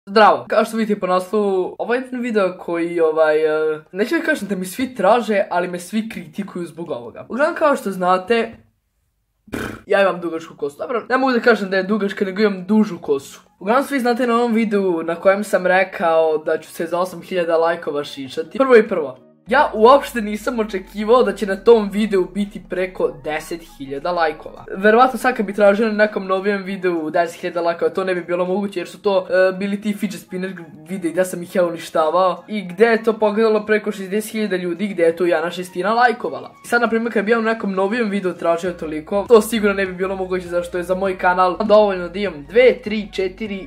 Zdravo, kao što vidite po naslovu, ovo je jedan video koji neću da kažem da mi svi traže, ali me svi kritikuju zbog ovoga. Uglavnom kao što znate, ja imam dugačku kosu, dobro, ne mogu da kažem da je dugačka, nego imam dužu kosu. Uglavnom svi znate na ovom videu na kojem sam rekao da ću se za 8000 lajkova šišati. Prvo i prvo, ja uopšte nisam očekivao da će na tom videu biti preko 10.000 lajkova. Verovatno sad kad bi tražio na nekom novijem videu 10.000 lajkova, to ne bi bilo moguće jer su to bili ti fidget spinner videi gdje sam ih ja uništavao i gdje je to pogledalo preko 60.000 ljudi, gdje je to 1/6 lajkovala. I sad na primjer kad bi ja u nekom novijem videu tražio toliko, to sigurno ne bi bilo moguće zašto je za moj kanal dovoljno da imam 2, 3, 4,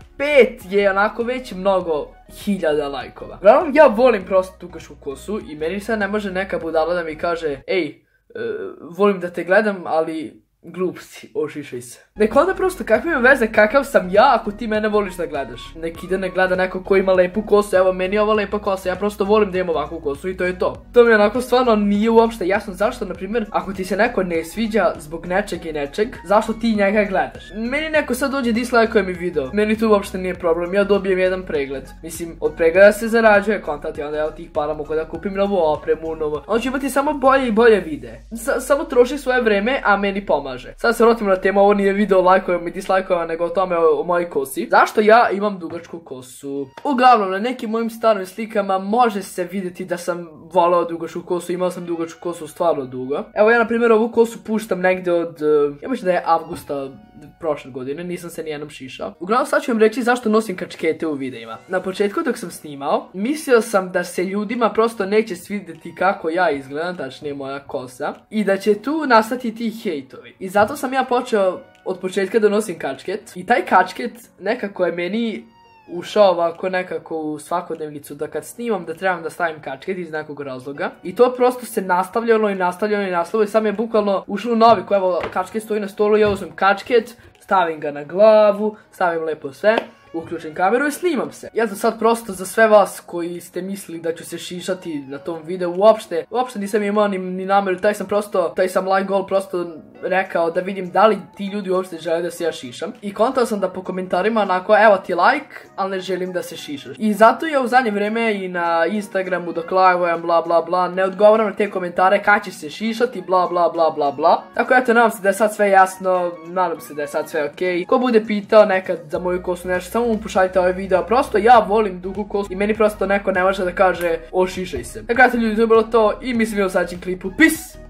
5 je onako već mnogo hiljada lajkova. Uglavnom, ja volim prosto dugačku kosu i meni sad ne može neka budala da mi kaže ej, volim da te gledam, ali glup si, ošišaj se. Nek onda prosto kakve ima veze kakav sam ja ako ti mene voliš da gledaš. Nek ide ne gleda neko ko ima lepu kosu, evo meni je ova lepa kosa, ja prosto volim da imam ovakvu kosu i to je to. To mi onako stvarno nije uopšte jasno zašto, na primjer, ako ti se neko ne sviđa zbog nečeg i nečeg, zašto ti njega gledaš. Meni neko sad dođe dislajkuje mi video, meni to uopšte nije problem, ja dobijem jedan pregled. Mislim, od pregleda se zarađuje kontent i onda ja od tih para mogu da kupim novu opremu, novo. On će imati samo bolje i bolje videe. Samo troši svoje vreme, a meni pomaže. Sad se vratimo na temu, ovo nije video lajkovima i dislajkovima, nego o tome o mojoj kosi. Zašto ja imam dugačku kosu? Uglavnom, na nekim mojim starim slikama može se vidjeti da sam volao dugačku kosu, imao sam dugačku kosu stvarno dugo. Evo ja na primjer ovu kosu puštam negdje od, ja mislim da je avgusta prošle godine, nisam se nijednom šišao. Uglavnom sad ću vam reći zašto nosim kačkete u videima. Na početku dok sam snimao, mislio sam da se ljudima prosto neće svidjeti kako ja izgledam, tačnije moja kosa, i da će tu nastati ti hejtovi. I zato sam ja počeo od početka da nosim kačket. I taj kačket nekako je meni ušao ovako nekako u svakodnevnicu da kad snimam da trebam da stavim kačket iz nekog razloga. I to prosto se nastavljalo i nastavljalo i sam je bukvalno ušlo u naviku. Evo kačket stoji na stolu, ja uzmem kačket, stavim ga na glavu, stavim lepo sve, uključim kameru i snimam se. Ja sam sad prosto za sve vas koji ste mislili da ću se šišati na tom videu, uopšte nisam imao ni nameru, taj sam like goal prosto rekao da vidim da li ti ljudi uopšte žele da se ja šišam. I kontao sam da po komentarima onako, evo ti like, ali ne želim da se šišaš. I zato ja u zadnje vreme i na Instagramu dok live-ujem bla bla bla, ne odgovaram na te komentare kad ćeš se šišati bla bla bla bla bla. Tako eto, nadam se da je sad sve jasno, nadam se da je sad sve okej. Ko bude pitao nekad za moju kosu nešto, samo mu pošaljite ovaj video, prosto ja volim dugu kosu i meni prosto neko ne može da kaže ošišaj se. Dakle, ljudi, to je bilo to i mi se vidimo u sljedećem klipu, peace!